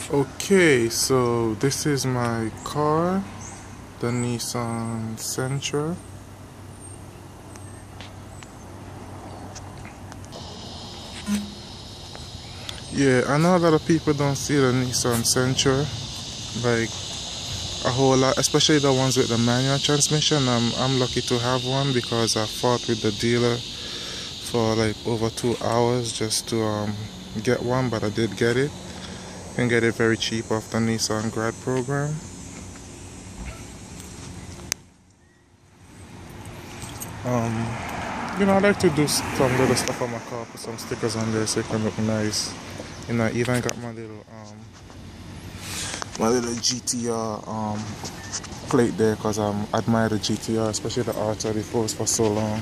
Okay, so this is my car, the Nissan Sentra. Yeah, I know a lot of people don't see the Nissan Sentra like a whole lot, especially the ones with the manual transmission. I'm lucky to have one because I fought with the dealer for like over 2 hours just to get one, but I did get it. You can get it very cheap off the Nissan Grad program. I like to do some little stuff on my car, put some stickers on there so it can look nice. I even got my little GTR plate there because I admire the GTR, especially the R34s for so long.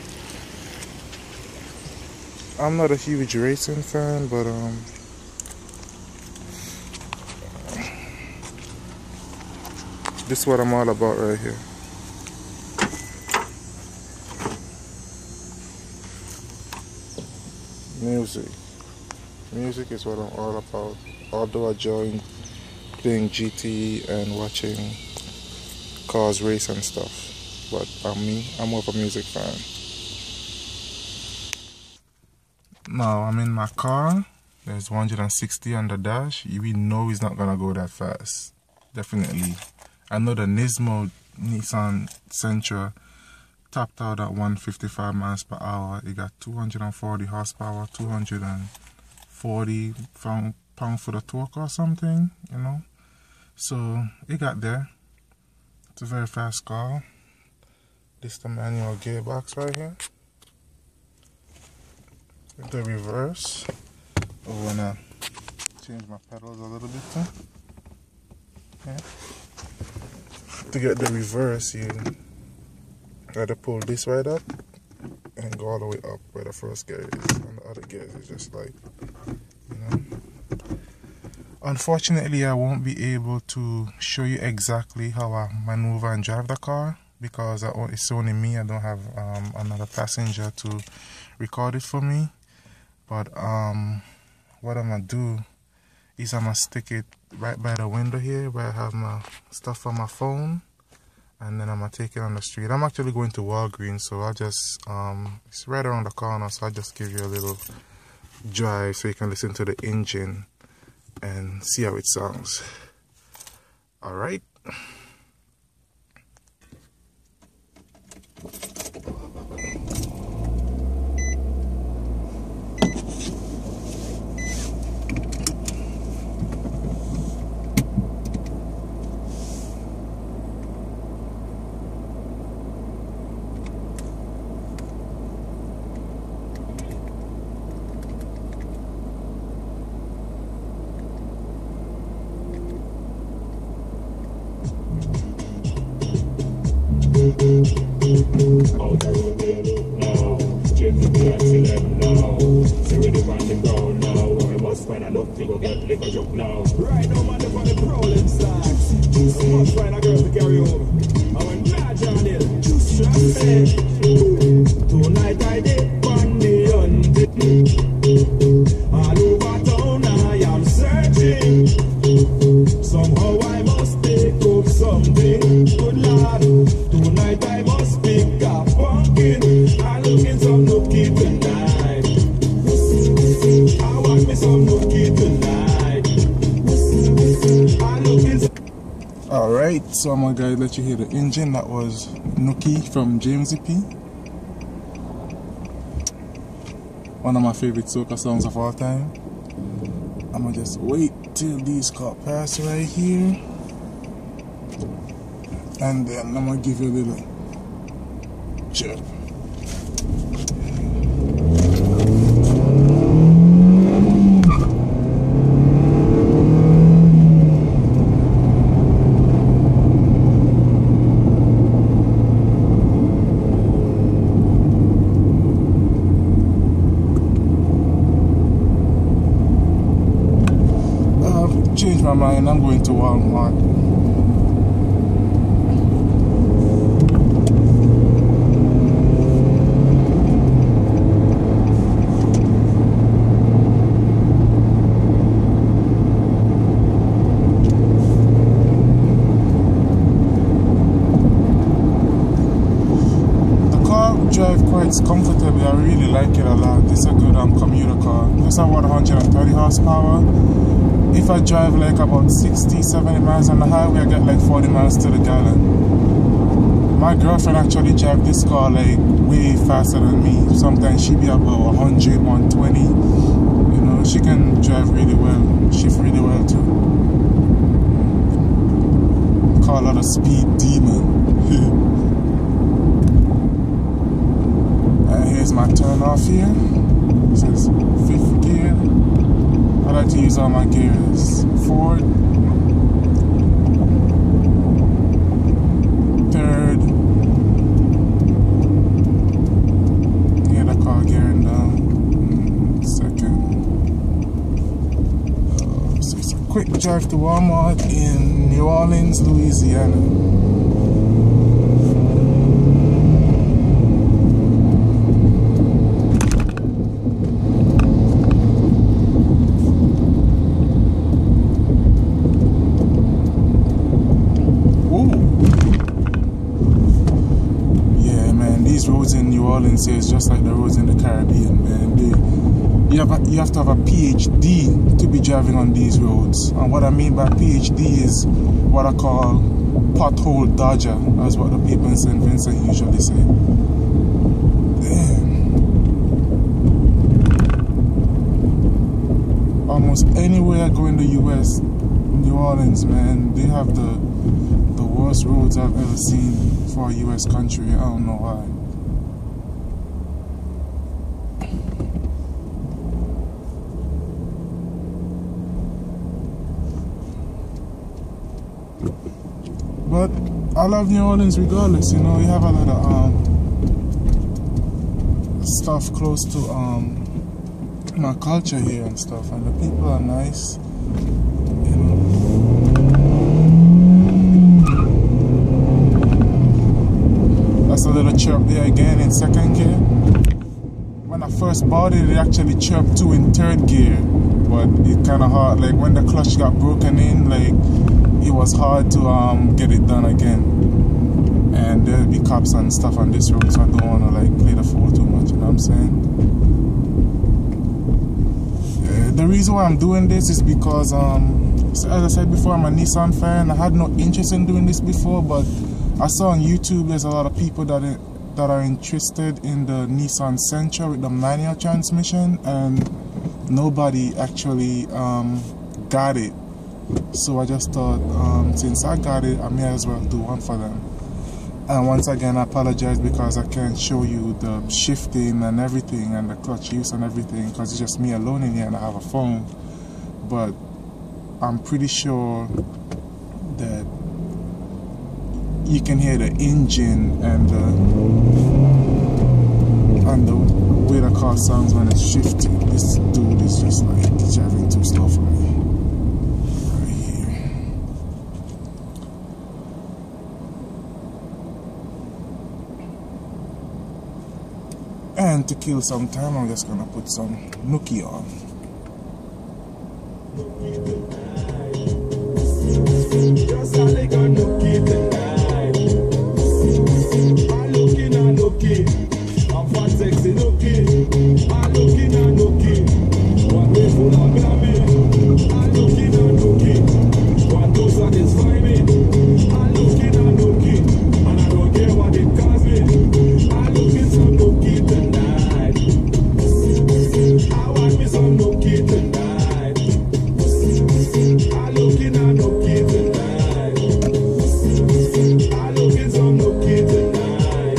I'm not a huge racing fan, but this is what I'm all about right here. Music is what I'm all about. Although I join playing GT and watching cars race and stuff, but I'm more of a music fan. Now I'm in my car. There's 160 on the dash. We know he's not gonna go that fast. Definitely. I know the Nissan Sentra topped out at 155 miles per hour. It got 240 horsepower, 240 pound-foot of torque or something, So it got there. It's a very fast car. This is the manual gearbox right here. The reverse. I wanna change my pedals a little bit too. Okay. To get the reverse, you gotta pull this right up and go all the way up where the first gear is, and the other gears is just like, Unfortunately, I won't be able to show you exactly how I maneuver and drive the car because it's only me. I don't have another passenger to record it for me. But what I'm gonna do is I'm gonna stick it right by the window here where I have my stuff on my phone, and then I'm gonna take it on the street. I'm actually going to Walgreens, so I just it's right around the corner, so I'll just give you a little drive so you can listen to the engine and see how it sounds. All right. Out the road they look now, change the black to them now. See where the band them down now, we must find enough to go get liquor joke now. Right now man, they're on the prowling side, so must find a girl to carry over. I went large on it, trust me. Tonight I did on the hunting. All over town I am searching. Somehow I must pick up something, good lad. Tonight I must pick up pumpkin. I'm looking some nookie tonight. I want me some nookie tonight. I'm looking some... Alright, so I'm gonna let you hear the engine. That was Nookie from James P. One of my favorite soca songs of all time. I'm gonna just wait till these cars pass right here, and then I'm gonna give you a little chirp. Change my mind, I'm going to Walmart. It's comfortable. I really like it a lot. It's a good commuter car. It's about 130 horsepower. If I drive like about 60, 70 miles on the highway, I get like 40 miles to the gallon. My girlfriend actually drives this car like way faster than me. Sometimes she be about 100, 120. You know, she can drive really well, shift really well too. Call her the speed demon. Here's my turn off here. It says 5th gear. I like to use all my gears. Forward, 3rd. Hear the car gearing down. 2nd. So it's a quick drive to Walmart in New Orleans, Louisiana. These roads in New Orleans is just like the roads in the Caribbean, man. You have to have a PhD to be driving on these roads. And what I mean by PhD is what I call pothole dodger. That's what the people in St. Vincent usually say. Damn. Almost anywhere I go in the US, New Orleans, man, they have the worst roads I've ever seen for a US country. I don't know why. But I love New Orleans regardless, you know. You have a lot of stuff close to my culture here and stuff, and the people are nice, you know. That's a little chirp there again in 2nd gear. When I first bought it, it actually chirped 2 in 3rd gear, but it kind of hard, like when the clutch got broken in, like it was hard to get it done again. And there'll be cops and stuff on this road, so I don't want to like play the fool too much, you know what I'm saying? The reason why I'm doing this is because as I said before, I'm a Nissan fan. I had no interest in doing this before, but I saw on YouTube there's a lot of people that are interested in the Nissan Sentra with the manual transmission, and nobody actually got it. So I just thought, since I got it, I may as well do one for them. And once again, I apologize because I can't show you the shifting and everything and the clutch use and everything, because it's just me alone in here and I have a phone. But I'm pretty sure that you can hear the engine and the way the car sounds when it's shifting. This dude is just like driving too slow for me. And to kill some time, I'm just gonna put some Nookie on. Just a little Nookie tonight. I'm looking at Nookie. I'm fat, sexy Nookie. I'm looking at Nookie. One way full of glammy. I'm looking at Nookie. One to satisfy me. I'm looking at Nookie. And I don't care what it costs me. I'm looking some Nookie tonight. I want me some Nookie tonight. I'm looking at Nookie tonight. I'm looking some Nookie tonight.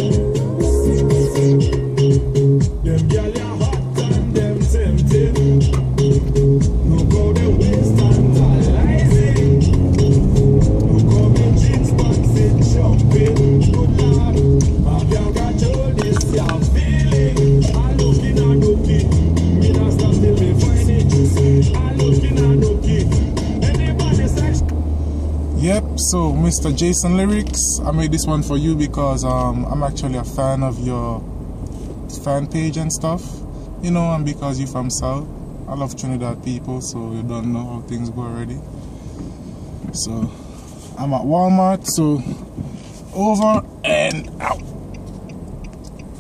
Them gyal are hot and them tempting. Look how they waist tantalizing. Look how me jeans pants it jumping. Good lord, my girl got all this young feeling. I'm looking at Nookie. Me not stop till me find it. I'm looking at Nookie. Anybody sex? Yep, so Mr. Jason Lyrics, I made this one for you because I'm actually a fan of your fan page and stuff, you know, and because you're from South. I love Trinidad people, so you don't know how things go already. So I'm at Walmart, so over and out.